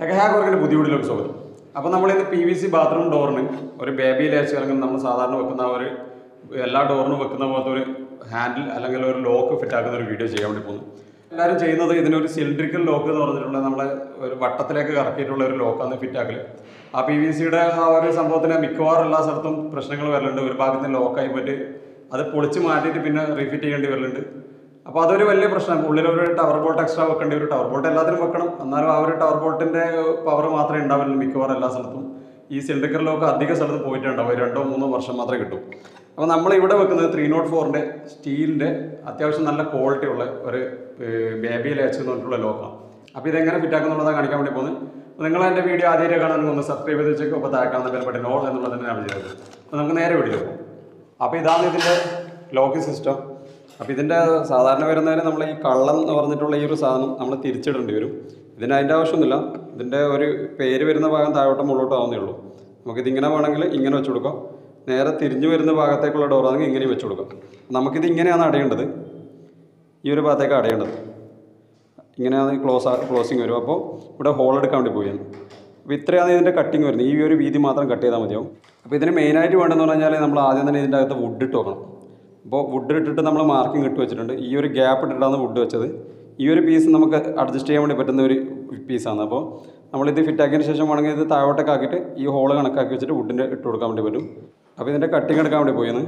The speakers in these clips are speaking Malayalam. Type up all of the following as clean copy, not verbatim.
ടെക്ഹാഗോർക്കിൻ്റെ പുതിയ വീഡിയോയിലേക്ക് സ്വാഗതം. അപ്പോൾ നമ്മളിന്ന് PVC ബാത്റൂം ഡോറിന് ഒരു ബേബി ലാച്ച് അല്ലെങ്കിൽ നമ്മൾ സാധാരണ വെക്കുന്ന ഒരു എല്ലാ ഡോറിനും വെക്കുന്ന പോലത്തെ ഒരു ഹാൻഡിൽ അല്ലെങ്കിൽ ഒരു ലോക്ക് ഫിറ്റ് ആക്കുന്ന ഒരു വീഡിയോ ചെയ്യാൻ വേണ്ടി പോകുന്നു. എല്ലാവരും ചെയ്യുന്നത് ഇതിനൊരു സിലിണ്ടറിക്കൽ ലോക്ക് എന്ന് പറഞ്ഞിട്ടുള്ള നമ്മളെ ഒരു വട്ടത്തിലേക്ക് കറക്കിയിട്ടുള്ള ഒരു ലോക്കാണ് ഫിറ്റ് ആക്കൽ. ആ PVCയുടെ ആ ഒരു സംഭവത്തിന് മിക്കവാറും എല്ലാ സ്ഥലത്തും പ്രശ്നങ്ങൾ വരലുണ്ട്. ഒരു ഭാഗത്ത് ലോക്കായി പോയിട്ട് അത് പൊളിച്ച് മാറ്റിയിട്ട് പിന്നെ റീഫിറ്റ് ചെയ്യേണ്ടി വരലുണ്ട്. അപ്പോൾ അതൊരു വലിയ പ്രശ്നമാണ്. ഉള്ളിലൊരു ടവർ ബോൾട്ട് എക്സ്ട്രാ വെക്കേണ്ടി വരും. ടവർ ബോൾട്ട് എല്ലാത്തിനും വെക്കണം, എന്നാലും ആ ഒരു ടവർ ബോൾട്ടിൻ്റെ പവർ മാത്രമേ ഉണ്ടാവില്ല മിക്കവാറും എല്ലാ സ്ഥലത്തും. ഈ സിലിണ്ടറിക്കൽ ലോക്ക് അധിക സ്ഥലത്ത് പോയിട്ടുണ്ടാവും, 2-3 വർഷം മാത്രമേ കിട്ടും. അപ്പോൾ നമ്മളിവിടെ വെക്കുന്നത് 304-ൻ്റെ സ്റ്റീലിൻ്റെ അത്യാവശ്യം നല്ല ക്വാളിറ്റി ഉള്ള ഒരു ബേബി ലാച്ച് എന്ന് പറഞ്ഞിട്ടുള്ള ലോക്കാണ്. അപ്പോൾ ഇതെങ്ങനെ ഫിറ്റാക്കുന്നുള്ളതാണ് കാണിക്കാൻ വേണ്ടി പോകുന്നത്. അപ്പോൾ നിങ്ങൾ എൻ്റെ വീഡിയോ ആദ്യമായിട്ട് കാണാൻ ഒന്ന് സബ്സ്ക്രൈബ് ചെയ്ത് വെച്ചേക്കും. അപ്പോൾ താഴെ കാണുന്ന ബെൽ ബട്ടൺ ഓൾ എന്നുള്ളത് തന്നെയാണ് ചെയ്തത്. അപ്പോൾ നമുക്ക് നേരെ വീഡിയോ പോകും. അപ്പോൾ ഇതാണ് ഇതിൻ്റെ ലോക്കിംഗ് സിസ്റ്റം. അപ്പോൾ ഇതിൻ്റെ സാധാരണ വരുന്നതിന് നമ്മൾ ഈ കള്ളം എന്ന് പറഞ്ഞിട്ടുള്ള ഈ ഒരു സാധനം നമ്മൾ തിരിച്ചിടേണ്ടി വരും. ഇതിന് അതിൻ്റെ ആവശ്യമൊന്നുമില്ല. ഇതിൻ്റെ ഒരു പേര് വരുന്ന ഭാഗം താഴോട്ട് മുകളിലോട്ട് ആവുന്നേ ഉള്ളൂ. നമുക്കിതിങ്ങനെ വേണമെങ്കിൽ ഇങ്ങനെ വെച്ച് കൊടുക്കാം. നേരെ തിരിഞ്ഞു വരുന്ന ഭാഗത്തേക്കുള്ള ഡോറാണെങ്കിൽ ഇങ്ങനെ വെച്ച് കൊടുക്കാം. നമുക്കിത് ഇങ്ങനെയാണ് അടയേണ്ടത്. ഈ ഒരു ഭാഗത്തേക്ക് അടയേണ്ടത് ഇങ്ങനെയാണ് ക്ലോസിങ് വരും. അപ്പോൾ ഇവിടെ ഹോൾ എടുക്കാൻ വേണ്ടി പോയി. അപ്പോൾ ഇത്രയാണ് ഇതിൻ്റെ കട്ടിങ് വരുന്നത്. ഈ ഒരു വീതി മാത്രം കട്ട് ചെയ്താൽ മതിയാവും. അപ്പോൾ ഇതിന് മെയിനായിട്ട് വേണ്ടതെന്ന് പറഞ്ഞാൽ നമ്മൾ ആദ്യം തന്നെ ഇതിൻ്റെ അകത്ത് വുഡ് ഇട്ട് വെക്കണം. അപ്പോൾ വുഡ് ഇട്ടിട്ട് നമ്മൾ മാർക്കിംഗ് ഇട്ട് വെച്ചിട്ടുണ്ട്. ഈ ഒരു ഗ്യാപ്പ് ഇട്ടിട്ടാണ് വുഡ് വെച്ചത്. ഈ ഒരു പീസ് നമുക്ക് അഡ്ജസ്റ്റ് ചെയ്യാൻ വേണ്ടി പറ്റുന്ന ഒരു പീസാണ്. അപ്പോൾ നമ്മളിത് ഫിറ്റാക്കിയതിന് ശേഷം വേണമെങ്കിൽ ഇത് താഴോട്ടൊക്കെ ആക്കിയിട്ട് ഈ ഹോൾ കണക്കാക്കി വെച്ചിട്ട് വുഡിൻ്റെ ഇട്ട് കൊടുക്കാൻ വേണ്ടി പറ്റും. അപ്പോൾ ഇതിൻ്റെ കട്ടിങ് എടുക്കാൻ വേണ്ടി പോയെന്ന്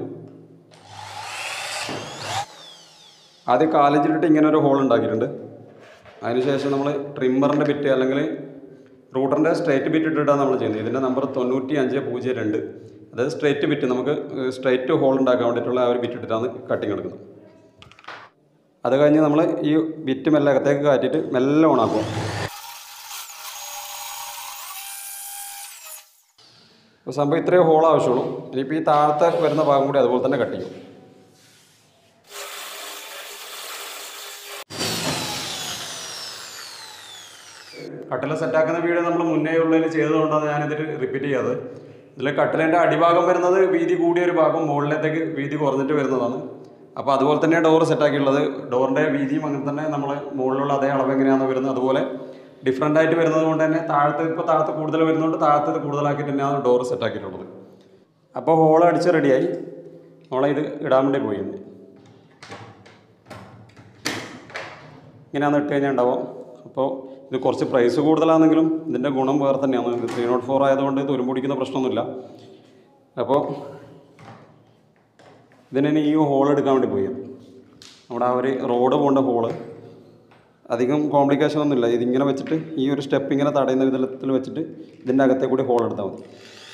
ആദ്യം കാലേജിലിട്ട് ഇങ്ങനെ ഒരു ഹോൾ ഉണ്ടാക്കിയിട്ടുണ്ട്. അതിനുശേഷം നമ്മൾ ട്രിമ്മറിൻ്റെ ബിറ്റ് അല്ലെങ്കിൽ റൂട്ടറിൻ്റെ സ്ട്രൈറ്റ് ബിറ്റ് ഇട്ടിട്ടാണ് നമ്മൾ ചെയ്യുന്നത്. ഇതിൻ്റെ നമ്പർ 9502. അതായത് സ്ട്രൈറ്റ് ബിറ്റ്, നമുക്ക് സ്ട്രൈറ്റ് ഹോൾ ഉണ്ടാക്കാൻ വേണ്ടിയിട്ടുള്ള ആ ഒരു ബിറ്റ് ഇട്ടിട്ടാണ് കട്ടിങ് എടുക്കുന്നത്. അത് കഴിഞ്ഞ് നമ്മൾ ഈ ബിറ്റ് മെല്ലെ അകത്തേക്ക് കാറ്റിയിട്ട് മെല്ലെ ഓണാക്കുക. അപ്പോൾ സംഭവം ഇത്രയും ഹോൾ ആവശ്യമുള്ളൂ. ഇനിയിപ്പോൾ ഈ താഴത്തെ വരുന്ന ഭാഗം കൂടി അതുപോലെ തന്നെ കട്ട് ചെയ്യും. കട്ടിൽ സെറ്റാക്കുന്ന വീഡിയോ നമ്മൾ മുന്നേ ഉള്ളതിൽ ചെയ്തതുകൊണ്ടാണ് ഞാനിതിൽ റിപ്പീറ്റ് ചെയ്യാതെ. ഇതിൽ കട്ടിലിൻ്റെ അടിഭാഗം വരുന്നത് വീതി കൂടിയൊരു ഭാഗം മുകളിലേക്ക് വീതി കുറഞ്ഞിട്ട് വരുന്നതാണ്. അപ്പോൾ അതുപോലെ തന്നെ ഡോർ സെറ്റാക്കിയുള്ളത്. ഡോറിൻ്റെ വീതിയും അങ്ങനെ തന്നെ നമ്മൾ മുകളിലുള്ള അതേ അളവ് എങ്ങനെയാണെന്ന് വരുന്നത് അതുപോലെ ഡിഫറൻ്റ് ആയിട്ട് വരുന്നത് കൊണ്ട് തന്നെ താഴത്ത് കൂടുതൽ വരുന്നതുകൊണ്ട് താഴത്ത് കൂടുതലാക്കിയിട്ട് തന്നെയാണ് ഡോർ സെറ്റാക്കിയിട്ടുള്ളത്. അപ്പോൾ ഹോൾ അടിച്ച് റെഡിയായി. ഇത് ഇടാൻ വേണ്ടി പോയി. ഇങ്ങനെയാണ് ഇട്ട് കഴിഞ്ഞാൽ ഉണ്ടാവും. അപ്പോൾ ഇത് കുറച്ച് പ്രൈസ് കൂടുതലാണെങ്കിലും ഇതിൻ്റെ ഗുണം വേറെ തന്നെയാണ്. ഇത് 304 ആയതുകൊണ്ട് തുരുമ്പൊടിക്കുന്ന പ്രശ്നമൊന്നുമില്ല. അപ്പോൾ ഇതിന് ഈ ഹോൾ എടുക്കാൻ വേണ്ടി പോയി. നമ്മുടെ ആ ഒരു റോഡ് പോകേണ്ട ഹോള് അധികം കോംപ്ലിക്കേഷൻ ഒന്നുമില്ല. ഇതിങ്ങനെ വെച്ചിട്ട് ഈ ഒരു സ്റ്റെപ്പ് ഇങ്ങനെ തടയുന്ന വിധത്തിൽ വെച്ചിട്ട് ഇതിൻ്റെ അകത്തെ കൂടി ഹോൾ എടുത്താൽ മതി.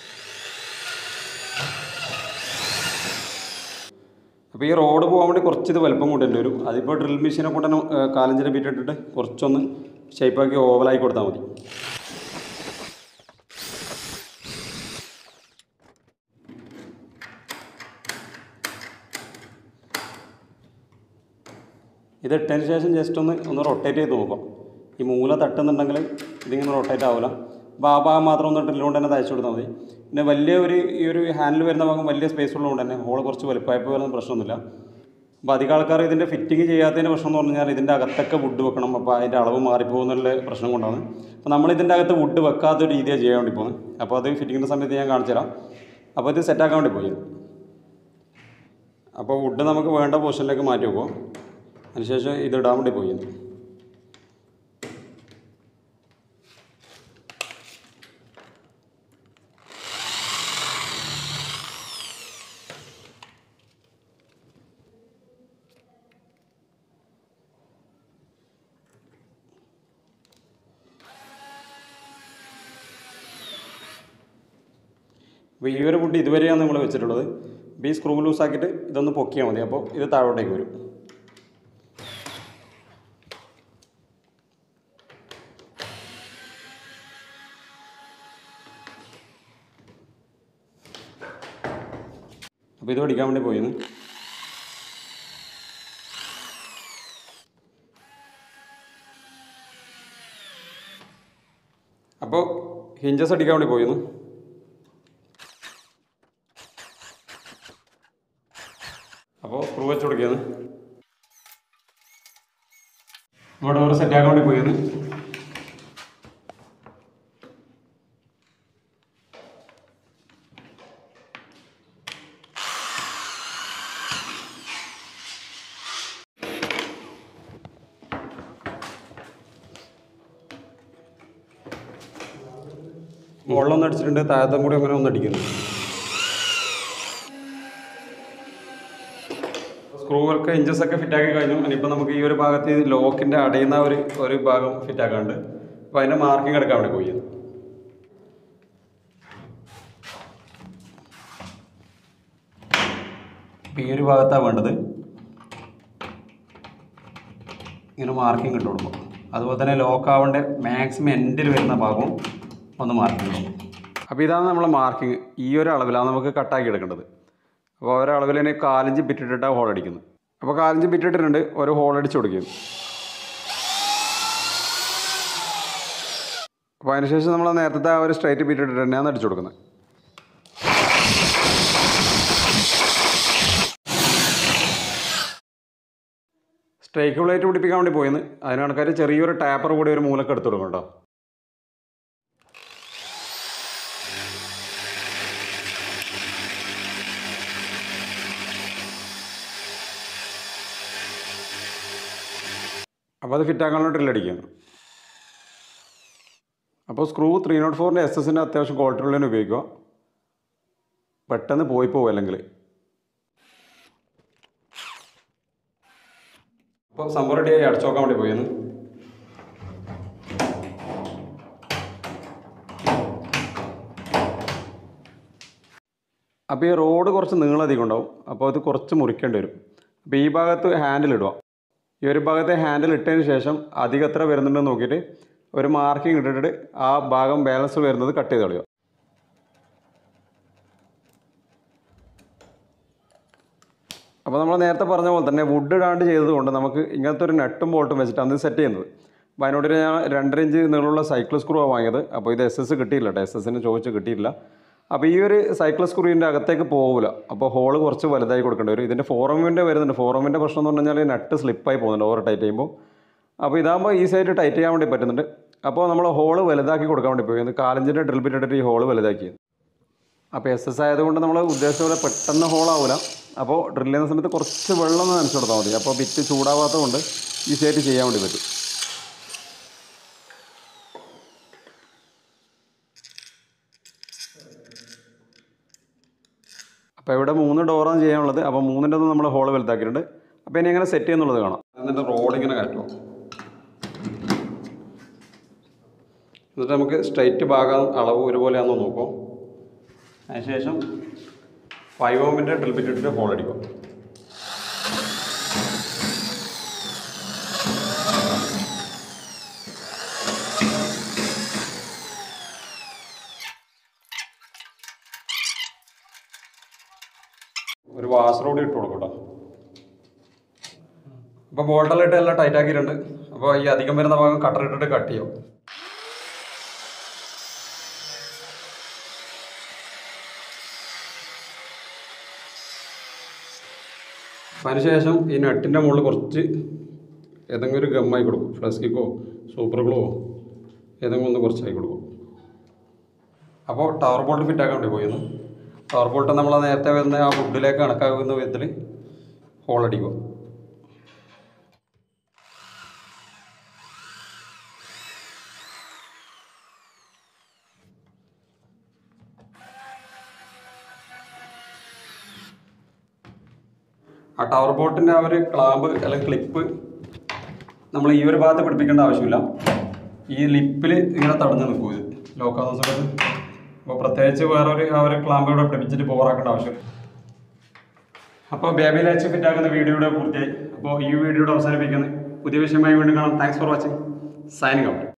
അപ്പോൾ ഈ റോഡ് പോകാൻ വേണ്ടി കുറച്ച് ഇത് വലുപ്പം കൂട്ടേണ്ടി വരും. അതിപ്പോൾ ഡ്രിൽ മെഷീനെ കൊണ്ട് തന്നെ കാലഞ്ചിനെ ബിറ്റിട്ടിട്ട് കുറച്ചൊന്ന് ഷേപ്പാക്കി ഓവലായി കൊടുത്താൽ മതി. ഇത് ഇട്ടതിന് ശേഷം ജസ്റ്റ് ഒന്ന് റൊട്ടേറ്റ് ചെയ്ത് നോക്കാം. ഈ മൂല തട്ടുന്നുണ്ടെങ്കിൽ ഇതിങ്ങനെ റൊട്ടേറ്റ് ആവില്ല. അപ്പോൾ ആ ഭാഗം മാത്രം ഒന്ന് ഡ്രില്ലുകൊണ്ട് തന്നെ തയ്ച്ചു കൊടുത്താൽ മതി. പിന്നെ ഈ ഒരു ഹാൻഡിൽ വരുന്ന ഭാഗം വലിയ സ്പേസ് ഉള്ളതുകൊണ്ട് തന്നെ ഹോൾ കുറച്ച് വലുപ്പമായപ്പോൾ വരുന്ന പ്രശ്നമൊന്നുമില്ല. അപ്പോൾ അധികം ആൾക്കാർ ഇതിൻ്റെ ഫിറ്റിങ് ചെയ്യാത്തതിൻ്റെ പ്രശ്നം എന്ന് പറഞ്ഞാൽ ഇതിൻ്റെ അകത്തൊക്കെ വുഡ് വെക്കണം. അപ്പോൾ അതിൻ്റെ അളവ് മാറിപ്പോകുന്നുള്ള പ്രശ്നം കൊണ്ടാണ്. അപ്പോൾ നമ്മൾ ഇതിൻ്റെ അകത്ത് വുഡ് വെക്കാത്തൊരു രീതിയാണ് ചെയ്യാൻ വേണ്ടി പോകുന്നത്. അപ്പോൾ അത് ഫിറ്റിങ്ങിൻ്റെ സമയത്ത് ഞാൻ കാണിച്ചു തരാം. അപ്പോൾ ഇത് സെറ്റാക്കാൻ വേണ്ടി പോയി. അപ്പോൾ വുഡ് നമുക്ക് വേണ്ട പൊസിഷനിലേക്ക് മാറ്റി വെക്കുക. അതിനുശേഷം ഇത് ഇടാൻ വേണ്ടി പോയി. അപ്പോൾ ഈ ഒരു വുഡ് ഇതുവരെയാണ് നമ്മൾ വെച്ചിട്ടുള്ളത്. അപ്പോൾ ഈ സ്ക്രൂ ലൂസാക്കിയിട്ട് ഇതൊന്ന് പൊക്കിയാൽ മതി. അപ്പോൾ ഇത് താഴോട്ടേക്ക് വരും. അപ്പോൾ ഇത് പഠിക്കാൻ വേണ്ടി പോയിരുന്നു. അപ്പോൾ ഹിഞ്ചസ് അടിക്കാൻ വേണ്ടി പോയിരുന്നു. അപ്പോൾ സ്ക്രൂ വെച്ച് കൊടുക്കുകയാണ്. ഇവിടെ ഒരു സെറ്റാക്കാൻ വേണ്ടി പോയത്. മുകളിലൊന്നും അടിച്ചിട്ടുണ്ട്, താഴത്തും കൂടി അങ്ങനെ ഒന്ന് അടിക്കുന്നു. സ്ക്രൂവൊക്കെ ഇഞ്ചസൊക്കെ ഫിറ്റാക്കി കഴിഞ്ഞു. ഇനിയിപ്പോൾ നമുക്ക് ഈ ഒരു ഭാഗത്ത് ലോക്കിൻ്റെ അടയുന്ന ഒരു ഭാഗം ഫിറ്റാക്കാനുണ്ട്. അപ്പോൾ അതിൻ്റെ മാർക്കിംഗ് എടുക്കാൻ വേണ്ടി പോയി. ഇപ്പോൾ ഈ ഒരു ഭാഗത്താണ് വേണ്ടത്. ഇങ്ങനെ മാർക്കിംഗ് ഇട്ട് കൊടുക്കും. അതുപോലെ തന്നെ ലോക്ക് ആവേണ്ട മാക്സിമം എൻഡിൽ വരുന്ന ഭാഗവും ഒന്ന് മാർക്കിംഗ് ചെയ്യും. അപ്പോൾ ഇതാണ് നമ്മളെ മാർക്കിംഗ്. ഈ ഒരു അളവിലാണ് നമുക്ക് കട്ടാക്കി എടുക്കേണ്ടത്. അപ്പോൾ ഒരളവിൽ തന്നെ 4 ഇഞ്ച് ബിറ്റിട്ടിട്ടാണ് ഹോൾ അടിക്കുന്നത്. അപ്പോൾ 4 ഇഞ്ച് ബിറ്റിട്ടിട്ടുണ്ട്, ഒരു ഹോൾ അടിച്ച് കൊടുക്കും. അപ്പോൾ അതിനുശേഷം നമ്മൾ നേരത്തെ ഒരു സ്ട്രൈറ്റ് ബിറ്റിട്ടിട്ട് തന്നെയാണ് അടിച്ചു കൊടുക്കുന്നത്. സ്ട്രൈക്ക് പ്ലേറ്റ് പിടിപ്പിക്കാൻ വേണ്ടി പോയിന്ന്. അതിന് ആൾക്കാർ ചെറിയൊരു ടാപ്പർ കൂടി ഒരു മൂലക്ക് എടുത്ത് കൊടുക്കും കേട്ടോ. അപ്പോൾ അത് ഫിറ്റാക്കാനുള്ള ഡ്രില്ലടിക്കുകയാണ്. അപ്പോൾ സ്ക്രൂ 304ൻ്റെ SS-ൻ്റെ അത്യാവശ്യം ക്വാളിറ്റി ഉള്ളതിന് ഉപയോഗിക്കുക. പെട്ടെന്ന് പോകും അല്ലെങ്കിൽ. അപ്പോൾ സംഭവം റെഡിയായി അടച്ചു നോക്കാൻ വേണ്ടി പോയിരുന്നു. അപ്പോൾ ഈ റോഡ് കുറച്ച് നീളധികം ഉണ്ടാവും. അപ്പോൾ അത് കുറച്ച് മുറിക്കേണ്ടി വരും. അപ്പോൾ ഈ ഭാഗത്ത് ഹാൻഡിൽ ഇടുക. ഈ ഒരു ഭാഗത്തെ ഹാൻഡിൽ ഇട്ടതിന് ശേഷം അധികം എത്ര വരുന്നുണ്ടെന്ന് നോക്കിയിട്ട് ഒരു മാർക്കിംഗ് ഇട്ടിട്ട് ആ ഭാഗം ബാലൻസ് വരുന്നത് കട്ട് ചെയ്ത് കളയുക. അപ്പോൾ നമ്മൾ നേരത്തെ പറഞ്ഞ പോലെ തന്നെ വുഡ് ഇടാണ്ട് ചെയ്തതുകൊണ്ട് നമുക്ക് ഇങ്ങനത്തെ ഒരു നട്ടും ബോൾട്ടും വെച്ചിട്ടാണ് ഇത് സെറ്റ് ചെയ്യുന്നത്. അപ്പോൾ അതിനോട് ഞാൻ 2.5 ഇഞ്ച് നീളമുള്ള സൈക്കിൾ സ്ക്രൂ വാങ്ങിയത്. അപ്പോൾ ഇത് SS കിട്ടിയില്ല കേട്ടോ, SS-ന് ചോദിച്ച് കിട്ടിയില്ല. അപ്പോൾ ഈ ഒരു സൈക്കിൾ സ്ക്രൂവിൻ്റെ അകത്തേക്ക് പോകില്ല. അപ്പോൾ ഹോള് കുറച്ച് വലുതായി കൊടുക്കേണ്ടി വരും. ഇതിൻ്റെ ഫോറമിൻ്റെ വരുന്നുണ്ട്. ഫോറമിൻ്റെ പ്രശ്നം എന്ന് പറഞ്ഞു കഴിഞ്ഞാൽ നട്ട് സ്ലിപ്പായി പോകുന്നുണ്ട് ഓവർ ടൈറ്റ് ചെയ്യുമ്പോൾ. അപ്പോൾ ഇതാകുമ്പോൾ ഈസിയായിട്ട് ടൈറ്റ് ചെയ്യാൻ വേണ്ടി പറ്റുന്നുണ്ട്. അപ്പോൾ നമ്മൾ ഹോള് വലുതാക്കി കൊടുക്കാൻ വേണ്ടി പോയി. 4 ഇഞ്ചിൻ്റെ ഡ്രിൽ ബിറ്റ് ഇട്ടിട്ട് ഈ ഹോള് വലുതാക്കി. അപ്പോൾ SS ആയതുകൊണ്ട് നമ്മൾ ഉദ്ദേശിച്ച പോലെ പെട്ടെന്ന് ഹോളാവില്ല. അപ്പോൾ ഡ്രിൽ ചെയ്യുന്ന സമയത്ത് കുറച്ച് വെള്ളം ഒന്ന് നനച്ചു കൊടുത്താൽ മതി. അപ്പോൾ ബിറ്റ് ചൂടാവാത്തത് കൊണ്ട് ഈസിയായിട്ട് ചെയ്യാൻ വേണ്ടി പറ്റും. അപ്പോൾ ഇവിടെ 3 ഡോറാണ് ചെയ്യാനുള്ളത്. അപ്പോൾ 3ൻ്റെ ഒന്നും നമ്മൾ ഹോള് വലുതാക്കിയിട്ടുണ്ട്. അപ്പോൾ ഇനി എങ്ങനെ സെറ്റ് ചെയ്യുന്നുള്ളത് കാണാം. എന്നിട്ട് റോഡ് ഇങ്ങനെ കയറ്റുമോ, എന്നിട്ട് നമുക്ക് സ്ട്രൈറ്റ് ഭാഗം അളവ് ഒരുപോലെയാണെന്ന് നോക്കാം. അതിനുശേഷം 5 ഓമിൻ്റെ ഡ്രിൽ ബിറ്റ് ഇട്ടിട്ട് ഹോൾ അടിക്കും. ഒരു വാഷർ കൂടി ഇട്ട് കൊടുക്കും കേട്ടോ. അപ്പോൾ ബോൾട്ടെല്ലാം ഇട്ട് എല്ലാം ടൈറ്റ് ആക്കിയിട്ടുണ്ട്. അപ്പോൾ ഈ അധികം വരുന്ന ഭാഗം കട്ടർ ഇട്ടിട്ട് കട്ട് ചെയ്യും. അതിനുശേഷം ഈ നട്ടിൻ്റെ മുകളിൽ കുറച്ച് ഏതെങ്കിലും ഒരു ഗമ്മായി കൊടുക്കും. ഫ്ലസ്കിക്കോ സൂപ്പർ ഗ്ലോ ഏതെങ്കിലും ഒന്ന് കുറച്ചായി കൊടുക്കും. അപ്പോൾ ടവർ ബോൾട്ട് ഫിറ്റാക്കാൻ വേണ്ടി പോയിരുന്നു. ടവർ ബോൾട്ട് നമ്മൾ നേരത്തെ വരുന്ന ആ വുഡിലേക്ക് കണക്കാക്കുന്ന വിധത്തിൽ ഹോളടിക്കും. ആ ടവർ ബോൾട്ടിൻ്റെ ആ ഒരു ക്ലാമ്പ് അല്ലെങ്കിൽ ക്ലിപ്പ് നമ്മൾ ഈ ഒരു ഭാഗത്ത് പിടിപ്പിക്കേണ്ട ആവശ്യമില്ല. ഈ ലിപ്പിൽ ഇങ്ങനെ തടഞ്ഞ് നിൽക്കും ഇത് ലോക്കാവുന്ന സമയത്ത്. അപ്പോൾ പ്രത്യേകിച്ച് ആ ഒരു ക്ലാമ്പ് ഇവിടെ പിടിപ്പിച്ചിട്ട് പോറാക്കേണ്ട ആവശ്യമില്ല. അപ്പോൾ ബേബി ലാച്ച് ഫിറ്റാക്കുന്ന വീഡിയോയുടെ പൂർത്തിയായി. അപ്പോൾ ഈ വീഡിയോയുടെ അവസാനിപ്പിക്കുന്നത് പുതിയ വിഷയമായി വീണ്ടും കാണാം. Thanks for watching. Signing out.